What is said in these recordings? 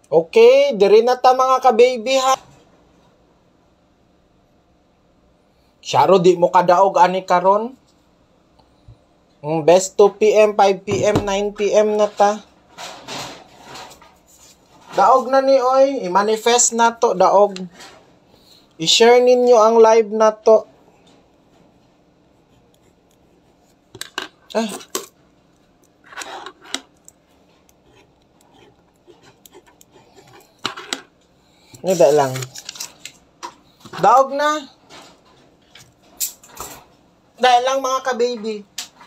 Okay, diri na ta mga ka-baby ha. Syaro di mo kadaog ani karon. Best 2 PM, 5 PM, 9 PM na ta. Daog na ni oy, i-manifest na to daog. I-share ninyo ang live na to. Nida lang. Daog na. Dahil lang mga ka-baby.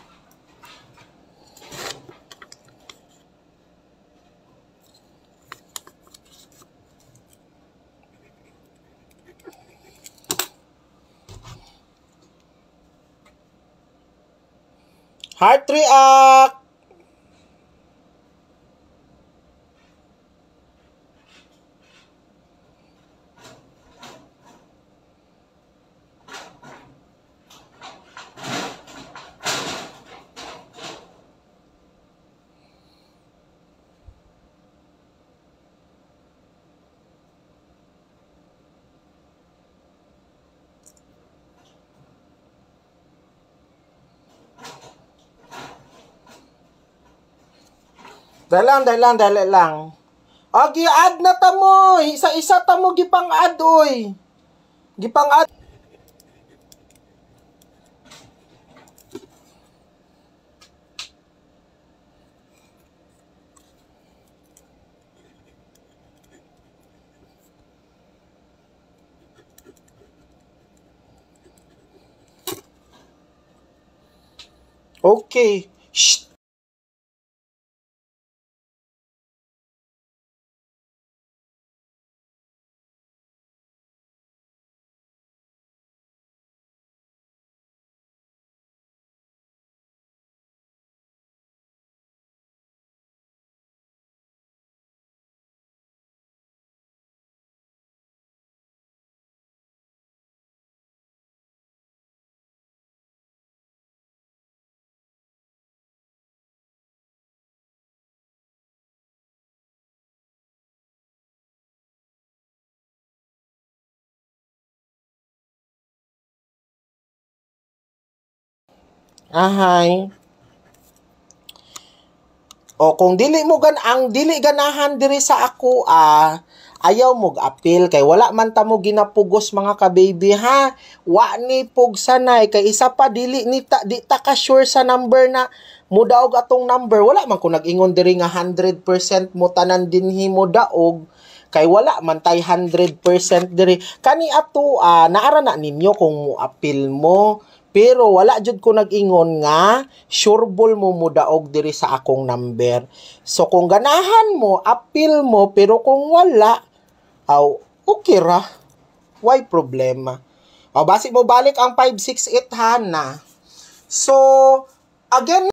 Heart react. Dali lang. O, gi-add na ta mo. Isa-isa ta mo gipang-add, oy. Gipang-add. Okay. Shh. Ahay. O kung dili mo ang dili ganahan diri sa ako ayaw mo appeal kay wala man ta mo ginapugos mga ka-baby ha. Wa ni pug sanay kay isa pa dili ni di ta ka sure sa number na mudaog atong number. Wala man ko nag-ingon diri nga 100% mo tanan dinhi mo daog kay wala man tay 100% diri. Kani ato naara na ninyo kung mo appeal mo. Pero wala jud ko nag-ingon nga sureball mo mudaog diri sa akong number. So kung ganahan mo, appeal mo, pero kung wala, okay ra. Why problema? Basi mo balik ang 568 na. So again